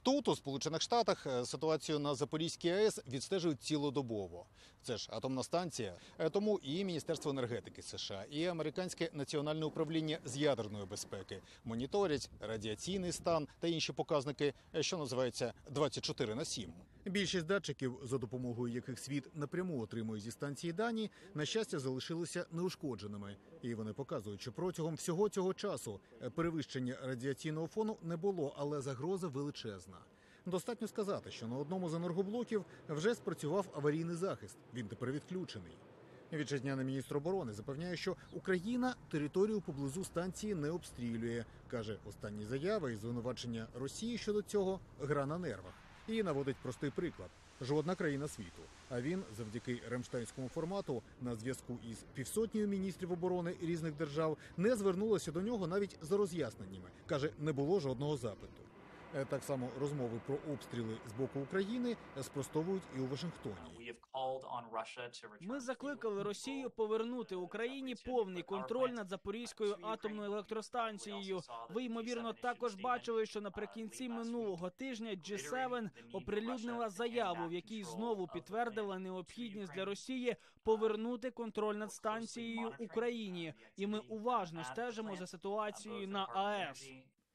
Тут, у Сполучених Штатах, ситуацію на Запорізькій АЕС відстежують цілодобово. Це ж атомна станція, тому і Міністерство енергетики США, і Американське національне управління з ядерної безпеки моніторять радіаційний стан та інші показники, що називаються 24/7. Більшість датчиків, за допомогою яких світ напряму отримує зі станції дані, на щастя, залишилися неушкодженими. І вони показують, що протягом всього цього часу перевищення радіаційного фону не було, але загроза величезна. Достатньо сказати, що на одному з енергоблоків вже спрацював аварійний захист. Він тепер відключений. Вітчизняний міністр оборони запевняє, що Україна територію поблизу станції не обстрілює. Каже, останні заяви і звинувачення Росії щодо цього – гра на нервах. І наводить простий приклад. Жодна країна світу, а він, завдяки ремштайнському формату, на зв'язку із півсотнею міністрів оборони різних держав, не звернулася до нього навіть за роз'ясненнями. Каже, не було жодного запиту. Так само розмови про обстріли з боку України спростовують і у Вашингтоні. Ми закликали Росію повернути Україні повний контроль над Запорізькою атомною електростанцією. Ви, ймовірно, також бачили, що наприкінці минулого тижня G7 оприлюднила заяву, в якій знову підтвердила необхідність для Росії повернути контроль над станцією Україні. І ми уважно стежимо за ситуацією на АЕС.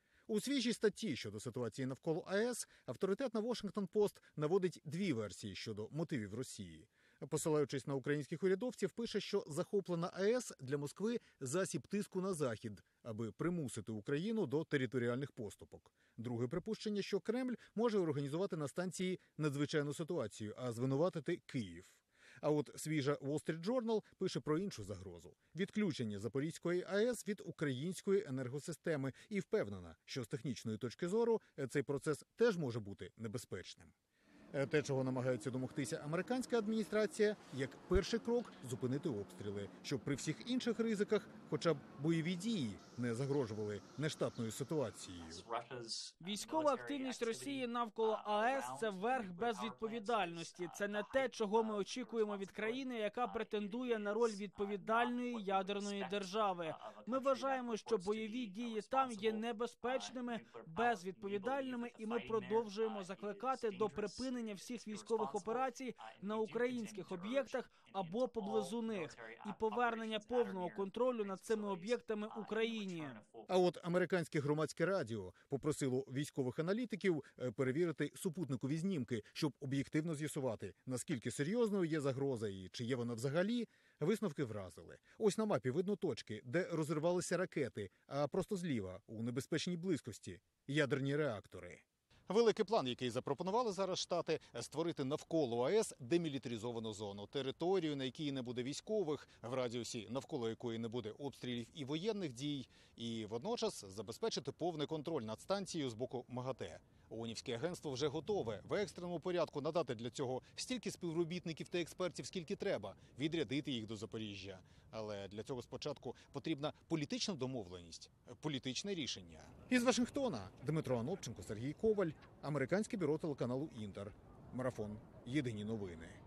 У свіжій статті щодо ситуації навколо АЕС авторитетна Washington-Post наводить дві версії щодо мотивів Росії. Посилаючись на українських урядовців, пише, що захоплена АЕС для Москви – засіб тиску на Захід, аби примусити Україну до територіальних поступок. Друге припущення, що Кремль може організувати на станції надзвичайну ситуацію, а звинуватити Київ. А от свіжа Wall Street Journal пише про іншу загрозу – відключення Запорізької АЕС від української енергосистеми і впевнена, що з технічної точки зору цей процес теж може бути небезпечним. Те, чого намагається домогтися американська адміністрація, як перший крок – зупинити обстріли, щоб при всіх інших ризиках хоча б бойові дії не загрожували нештатною ситуацією. Військова активність Росії навколо АЕС – це верх безвідповідальності. Це не те, чого ми очікуємо від країни, яка претендує на роль відповідальної ядерної держави. Ми вважаємо, що бойові дії там є небезпечними, безвідповідальними, і ми продовжуємо закликати до припинення всіх військових операцій на українських об'єктах або поблизу них і повернення повного контролю над цими об'єктами Україні. А от американське громадське радіо попросило військових аналітиків перевірити супутникові знімки, щоб об'єктивно з'ясувати, наскільки серйозною є загроза і чи є вона взагалі. Висновки вразили. Ось на мапі видно точки, де розривалися ракети, а просто зліва, у небезпечній близькості, ядерні реактори. Великий план, який запропонували зараз Штати – створити навколо АЕС демілітаризовану зону, територію, на якій не буде військових, в радіусі навколо якої не буде обстрілів і воєнних дій, і водночас забезпечити повний контроль над станцією з боку МАГАТЕ. ООНівське агентство вже готове в екстреному порядку надати для цього стільки співробітників та експертів, скільки треба, відрядити їх до Запоріжжя. Але для цього спочатку потрібна політична домовленість, політичне рішення. Із Вашингтона Дмитро Анопченко, Сергій Коваль, Американське бюро телеканалу «Інтер». Марафон. Єдині новини.